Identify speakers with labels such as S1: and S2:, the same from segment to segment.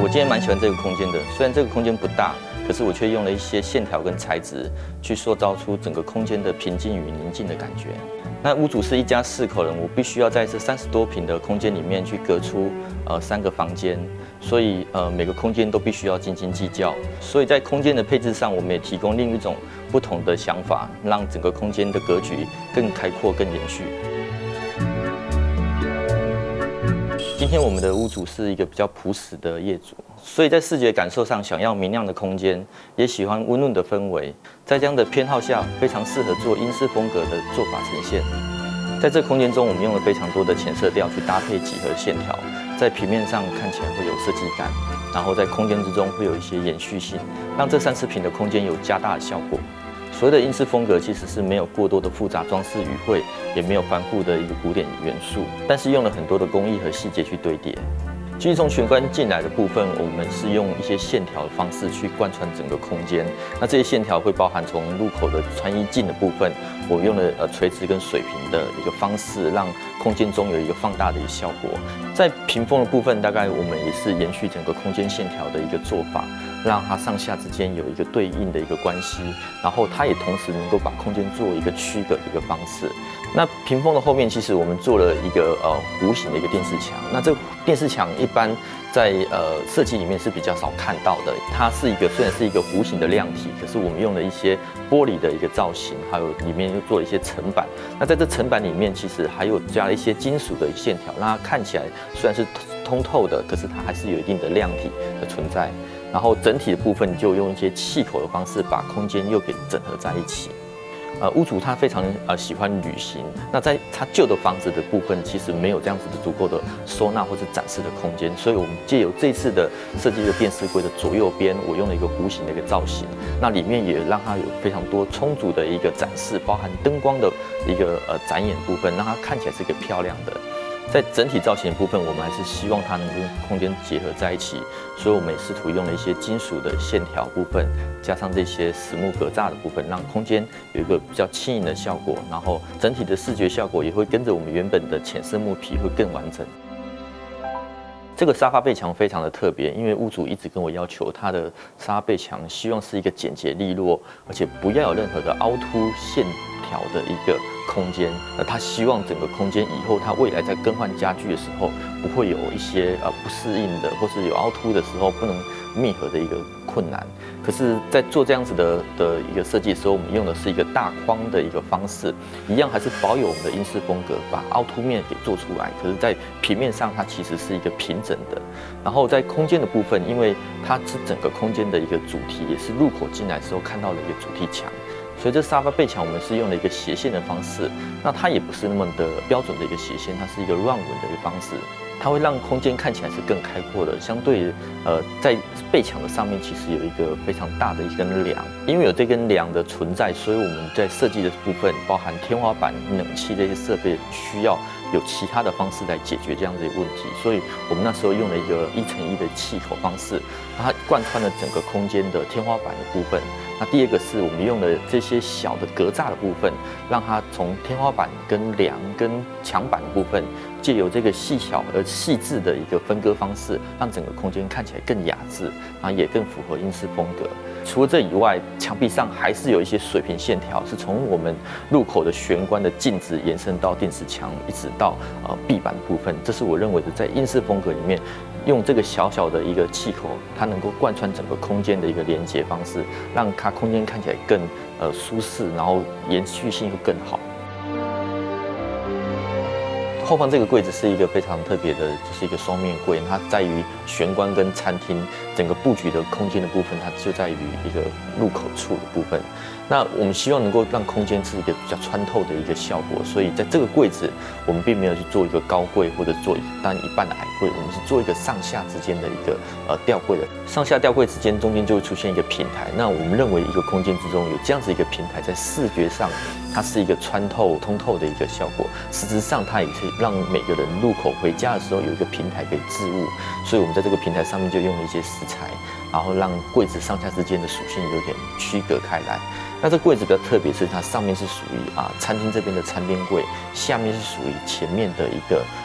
S1: 我今天蛮喜欢这个空间的，虽然这个空间不大，可是我却用了一些线条跟材质去塑造出整个空间的平静与宁静的感觉。那屋主是一家4口人，我必须要在这30多坪的空间里面去隔出3个房间，所以每个空间都必须要斤斤计较。所以在空间的配置上，我们也提供另一种不同的想法，让整个空间的格局更开阔、更延续。今天我们的屋主是一个比较朴实的业主，所以在视觉感受上想要明亮的空间，也喜欢温润的氛围，在这样的偏好下，非常适合做英式风格的做法呈现。在这空间中，我们用了非常多的浅色调去搭配几何线条，在平面上看起来会有设计感，然后在空间之中会有一些延续性，让这30坪的空间有加大的效果。所谓的英式风格其实是没有过多的复杂装饰语汇，也没有繁复的一个古典元素，但是用了很多的工艺和细节去堆叠。至于从玄关进来的部分，我们是用一些线条的方式去贯穿整个空间。那这些线条会包含从入口的穿衣镜的部分，我用了垂直跟水平的一个方式，让空间中有一个放大的一个效果。在屏风的部分，大概我们也是延续整个空间线条的一个做法，让它上下之间有一个对应的一个关系，然后它也同时能够把空间做一个区隔的一个方式。那屏风的后面，其实我们做了一个弧形的一个电视墙。那这个电视墙一般在设计里面是比较少看到的。它是一个虽然是一个弧形的量体，可是我们用了一些玻璃的一个造型，还有里面又做了一些层板。那在这层板里面，其实还有加了一些金属的线条，让它看起来虽然是通透的，可是它还是有一定的量体的存在。然后整体的部分就用一些气口的方式，把空间又给整合在一起。屋主他非常喜欢旅行，那在他旧的房子的部分，其实没有这样子的足够的收纳或者展示的空间，所以我们借由这次的设计的电视柜的左右边，我用了一个弧形的一个造型，那里面也让它有非常多充足的一个展示，包含灯光的一个展演部分，让它看起来是一个漂亮的。在整体造型的部分，我们还是希望它能跟空间结合在一起，所以我们也试图用了一些金属的线条部分，加上这些实木格栅的部分，让空间有一个比较轻盈的效果，然后整体的视觉效果也会跟着我们原本的浅色木皮会更完整。这个沙发背墙非常的特别，因为屋主一直跟我要求他的沙发背墙希望是一个简洁利落，而且不要有任何的凹凸线条的一个空间。那他希望整个空间以后他未来在更换家具的时候，不会有一些不适应的，或是有凹凸的时候不能密合的一个困难。可是，在做这样子的一个设计的时候，我们用的是一个大框的一个方式，一样还是保有我们的英式风格，把凹凸面给做出来。可是，在平面上它其实是一个平整的。然后在空间的部分，因为它是整个空间的一个主题，也是入口进来的时候看到的一个主题墙。所以这沙发背墙我们是用了一个斜线的方式，那它也不是那么的标准的一个斜线，它是一个乱纹的一个方式，它会让空间看起来是更开阔的。相对在背墙的上面其实有一个非常大的一根梁，因为有这根梁的存在，所以我们在设计的部分，包含天花板、冷气这些设备，需要有其他的方式来解决这样的问题。所以我们那时候用了一个1乘1的气口方式，它贯穿了整个空间的天花板的部分。那第二个是我们用了这些小的格栅的部分，让它从天花板跟梁跟墙板的部分，借由这个细小而细致的一个分割方式，让整个空间看起来更雅致，然后也更符合英式风格。除了这以外，墙壁上还是有一些水平线条，是从我们入口的玄关的镜子延伸到电视墙，一直到壁板部分。这是我认为的在英式风格里面，用这个小小的一个气口，它能够贯穿整个空间的一个连接方式，让它空间看起来更舒适，然后延续性会更好。后方这个柜子是一个非常特别的，就是一个双面柜，它在于玄关跟餐厅整个布局的空间的部分，它就在于一个入口处的部分。那我们希望能够让空间是一个比较穿透的一个效果，所以在这个柜子，我们并没有去做一个高柜或者做单一半的矮柜，我们是做一个上下之间的一个吊柜的，上下吊柜之间中间就会出现一个平台。那我们认为一个空间之中有这样子一个平台，在视觉上它是一个穿透、通透的一个效果，实质上它也是让每个人入口回家的时候有一个平台可以置物，所以我们在这个平台上面就用了一些石材，然后让柜子上下之间的属性有点区隔开来。那这柜子比较特别，是它上面是属于餐厅这边的餐边柜，下面是属于前面的一个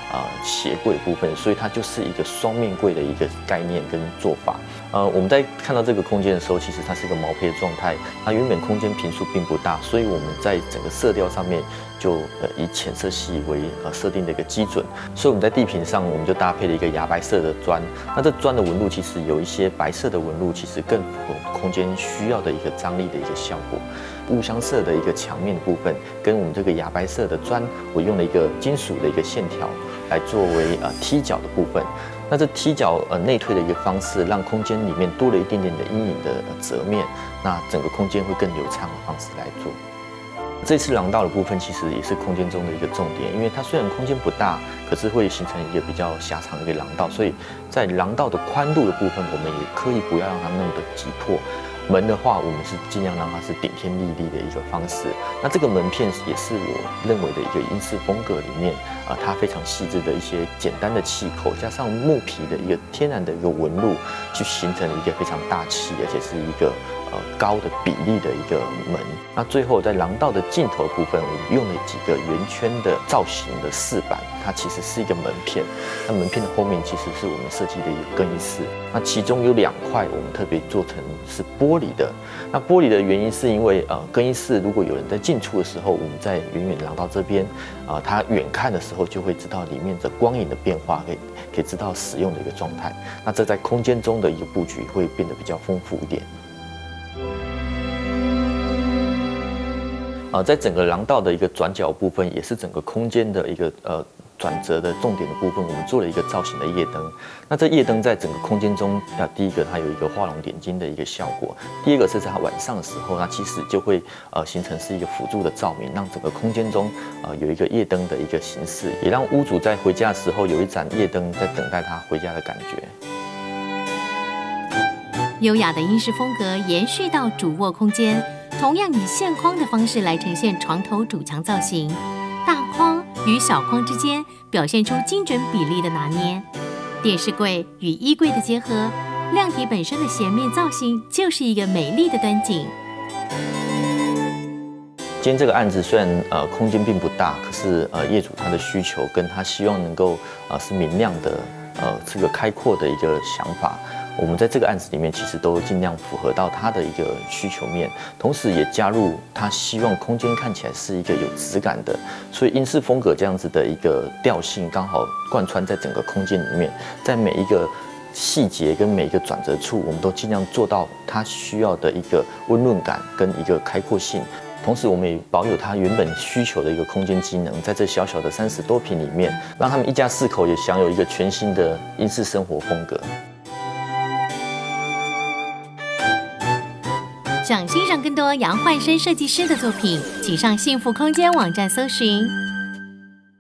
S1: 鞋柜的部分，所以它就是一个双面柜的一个概念跟做法。我们在看到这个空间的时候，其实它是一个毛坯的状态，它原本空间坪数并不大，所以我们在整个色调上面就以浅色系为设定的一个基准，所以我们在地坪上我们就搭配了一个牙白色的砖，那这砖的纹路其实有一些白色的纹路，其实更符合空间需要的一个张力的一个效果。雾香色的一个墙面的部分，跟我们这个牙白色的砖，我用了一个金属的一个线条来作为踢脚的部分。那这踢脚内退的一个方式，让空间里面多了一点点的阴影的折面，那整个空间会更流畅的方式来做。这次廊道的部分其实也是空间中的一个重点，因为它虽然空间不大，可是会形成一个比较狭长的一个廊道，所以在廊道的宽度的部分，我们也刻意不要让它那么的急迫。门的话，我们是尽量让它是顶天立地的一个方式。那这个门片也是我认为的一个英式风格里面它非常细致的一些简单的气口，加上木皮的一个天然的一个纹路，去形成了一个非常大气，而且是一个高的比例的一个门。那最后在廊道的尽头部分，我们用了几个圆圈的造型的饰板，它其实是一个门片。那门片的后面其实是我们设计的一个更衣室。那其中有2块我们特别做成是玻璃的。那玻璃的原因是因为更衣室如果有人在进出的时候，我们在远远廊道这边他远看的时候就会知道里面的光影的变化，可以知道使用的一个状态。那这在空间中的一个布局会变得比较丰富一点。在整个廊道的一个转角部分，也是整个空间的一个转折的重点的部分，我们做了一个造型的夜灯。那这夜灯在整个空间中，第一个它有一个画龙点睛的一个效果，第二个是在它晚上的时候，它其实就会形成是一个辅助的照明，让整个空间中有一个夜灯的一个形式，也让屋主在回家的时候有一盏夜灯在等待他回家的感觉。
S2: 优雅的英式风格延续到主卧空间，同样以线框的方式来呈现床头主墙造型，大框与小框之间表现出精准比例的拿捏。电视柜与衣柜的结合，亮体本身的斜面造型就是一个美丽的端景。
S1: 今天这个案子虽然空间并不大，可是业主他的需求跟他希望能够是明亮的这个开阔的一个想法，我们在这个案子里面其实都尽量符合到他的一个需求面，同时也加入他希望空间看起来是一个有质感的，所以英式风格这样子的一个调性刚好贯穿在整个空间里面，在每一个细节跟每一个转折处，我们都尽量做到他需要的一个温润感跟一个开阔性。同时，我们也保有它原本需求的一个空间机能，在这小小的30多坪里面，让他们一家4口也享有一个全新的英式生活风格。
S2: 想欣赏更多杨焕生设计师的作品，请上幸福空间网站搜寻。